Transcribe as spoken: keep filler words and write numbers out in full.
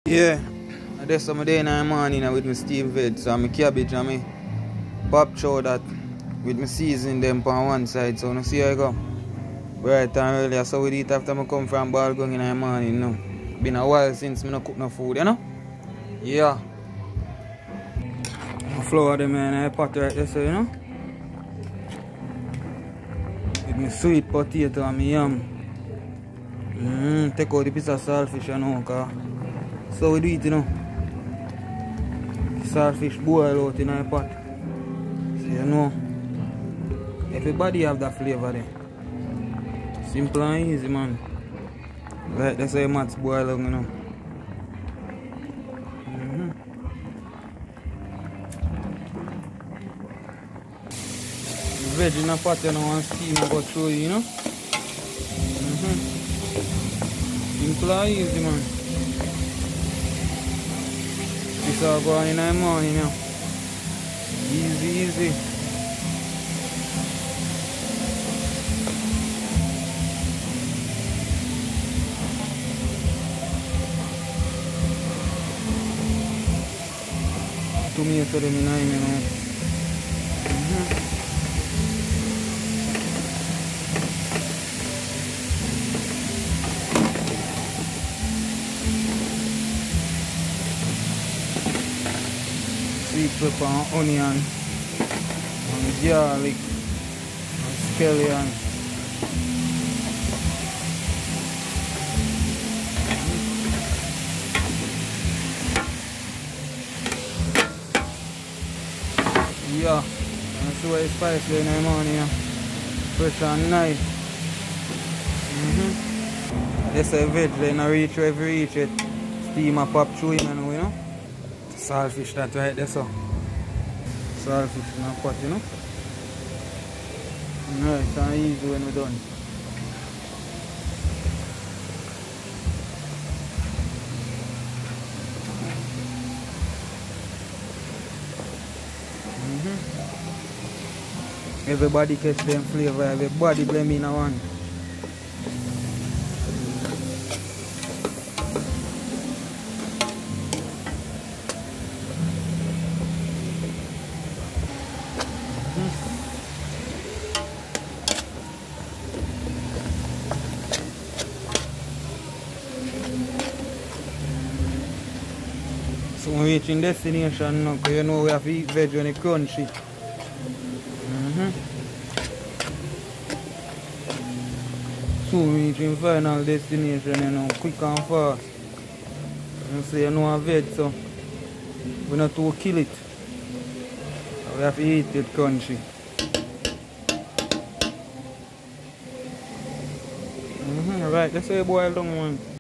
Yeah, that's some day in the morning with my steam veg, so my cabbage and my pop chow that with my seasoning them on one side, so you see how I go. Right time earlier, so we eat after I come from Balgung in the morning, you know. Been a while since I not cook no food, you know? Yeah. I flour them in the pot right there, so you know. With my sweet potato and my yam. Mm, take out the piece of saltfish, you know, cause so we do it, you know. Saltfish boil out in the pot. So you know, everybody have that flavor there. Simple and easy, man. Like that's how your mats boil out, you know. Mm-hmm. Veg in the pot, you know, and steam go through, you know. Mm-hmm. Simple and easy, man. This all go on in the morning now. Easy, easy. Tomato them in there, you know. Mm-hmm. Sweet pepper and onion and garlic and scallion. Yeah, and see what is spicy in the morning, yeah. Fresh and nice. Mm-hmm. That's a veg, then I reach where I reach it. Steam a pop through in, you know. Saltfish that right there, so. Saltfish in a pot, you know. Nice and easy when we're done. Mm-hmm. Everybody catch them flavor, everybody blend in a one. So we're reaching destination now, because you know we have to eat veg when it's crunchy. Mm-hmm. So we're reaching final destination, you know, quick and fast. You say you know a veg, so we not to kill it. We have to eat it crunchy. Mm-hmm. Right, that's how you boil down one.